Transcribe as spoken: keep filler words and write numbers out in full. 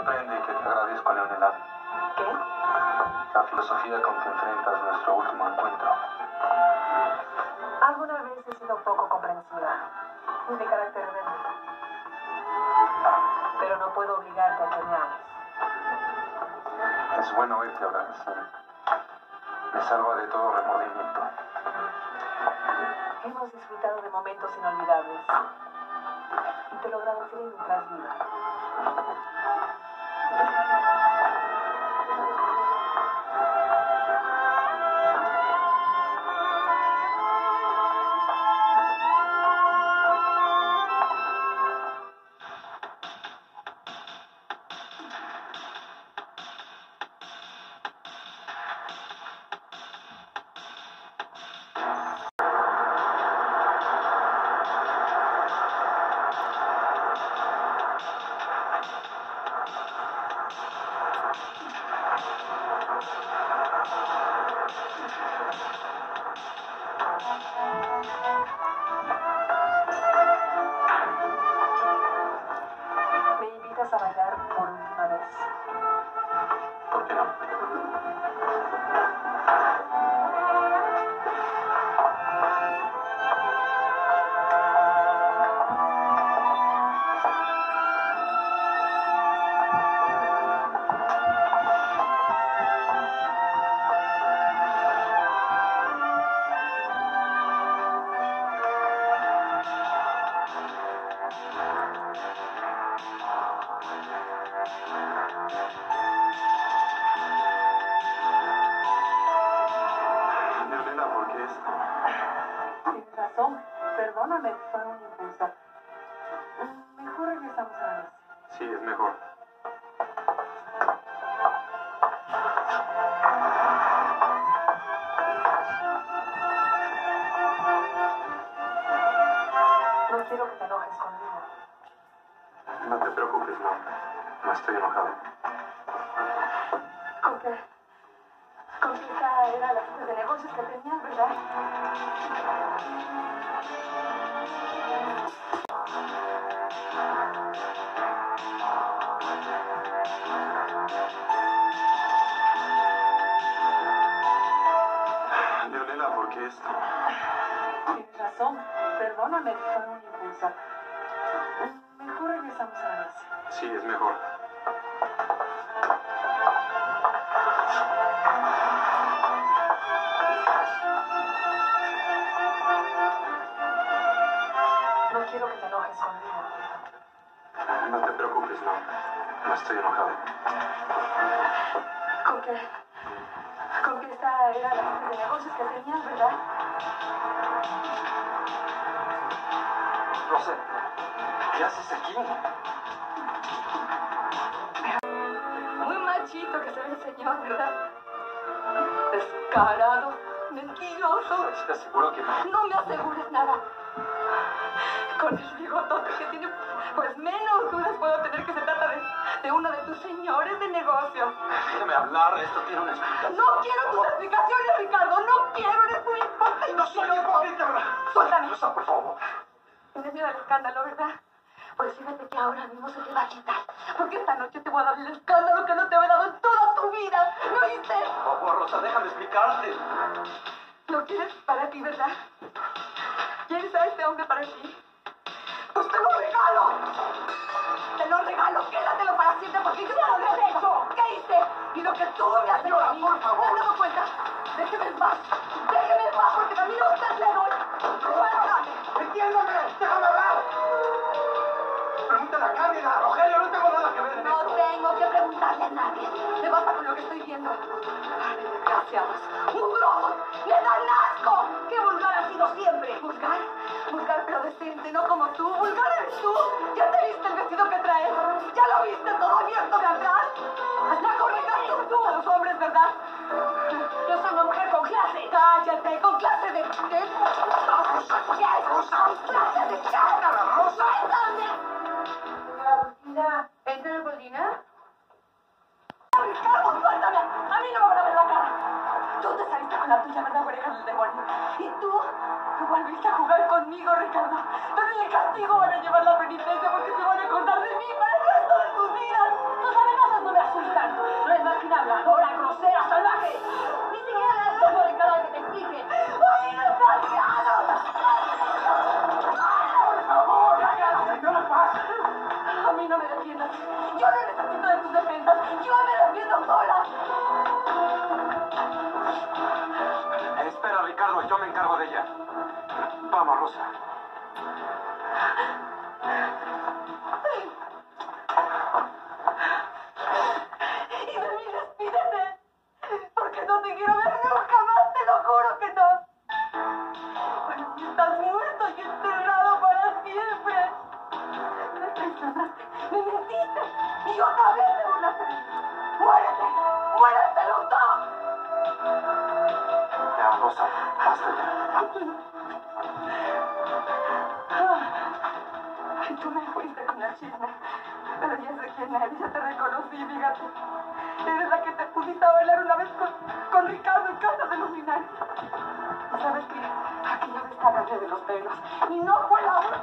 sorprende que te agradezco, Leonela? ¿Qué? La filosofía con que enfrentas nuestro último encuentro. Alguna vez he sido poco comprensiva y de carácter rebelde. Pero no puedo obligarte a que me ames. Es bueno oírte hablar así. Me salva de todo remordimiento. Hemos disfrutado de momentos inolvidables y te lo agradeceré mientras viva. ¿Me invitas a bailar por última vez? ¿Por qué no? Leonela, ¿por qué esto? Tienes razón. Perdóname, fue un impulso. Mejor regresamos a la mesa. Sí, es mejor. No quiero que te enojes conmigo. No te preocupes, no. No estoy enojado. ¿Con qué? ¿Con qué esa era la gente de negocios que tenías, verdad? Leonela, ¿por qué esto? Tienes razón. Perdóname, fue un impulso. Mejor regresamos a la mesa. Sí, es mejor. No quiero que te enojes conmigo. No te preocupes, no. No estoy enojado. ¿Con qué? ¿Con qué esta era la gente de negocios que tenías, verdad? Rosa, ¿qué haces aquí? Muy machito que se ve el señor, ¿verdad? Descarado, mentiroso. Te aseguro que no. No me asegures nada. Con el bigotote que tiene, pues menos dudas puedo tener que se trata de, de uno de tus señores de negocio. Déjame hablar, esto tiene una explicación. No quiero tus explicaciones, Ricardo. No quiero, eres un hipócrita y No soy hipócrita. Suéltame. Rosa, por favor. Tienes miedo al escándalo, ¿verdad? Pues fíjate que ahora mismo se te va a quitar. Porque esta noche te voy a dar el escándalo que no te he dado en toda tu vida. ¿Me oíste? Por favor, Rosa, déjame explicarte. ¿Lo quieres para ti, verdad? ¿Quieres a este hombre para ti? ¡Pues te lo regalo! ¡Te lo regalo! ¡Quédatelo para siempre porque yo ya lo he hecho! ¿Qué hice? Y lo que tú me has hecho a mí. Por favor. ¿Te has dado cuenta? Déjeme en paz. Déjeme en paz porque también a usted le doy. ¡Suéltame! ¡Entiéndeme! ¡Déjame hablar! Pregúntale a Cándida, a Rogelio, no tengo nada que ver en No esto. tengo que preguntarle a nadie. Me basta con lo que estoy viendo. Ay, desgraciados. ¡Mugrosos! ¡Le dan asco! ¡Qué vulgar has sido siempre! ¿Vulgar? Vulgar pero decente, no como tú. ¡Vulgar eres tú! ¿Ya te viste el vestido que traes? ¿Ya lo viste todo abierto de atrás? ¡La corregaste tú a los hombres, verdad! Yo soy una mujer con clase. ¡Cállate! ¿Con clase de qué? Rosa, Rosa. ¿Con clase de qué? Rosa. ¡Suéltame! Señora, ¿entra el Bolina? ¡Ricardo, suéltame! ¡A mí no me van a ver la cara! Tú te saliste con la tuya, ¿verdad, oreja del demonio? Y tú, tú volviste a jugar conmigo, Ricardo. Pero el castigo van a llevar la penitencia porque se van a acordar de mí para el resto de sus vidas. ¿Tú sabes Yo no necesito de tus defensas. Yo me defiendo sola. Espera, Ricardo, yo me encargo de ella. Vamos, Rosa. Y de mí despídete. Porque no te quiero ver nunca más, te lo juro que no. Bueno, si estás muerto y enterrado para siempre. Me traicionaste, me mentiste. Y yo otra vez te burlaste de mí. ¡Muérete! ¡Muérete los dos! Ya, Rosa, basta ya. Ay, tú me fuiste con el chisme. Pero ya sé quién eres, ya te reconocí, fíjate. Eres la que te pusiste a bailar una vez con, con Ricardo en casa de los Linares. ¿Y sabes qué? Aquella vez te agarré de los pelos. Y no fue la última.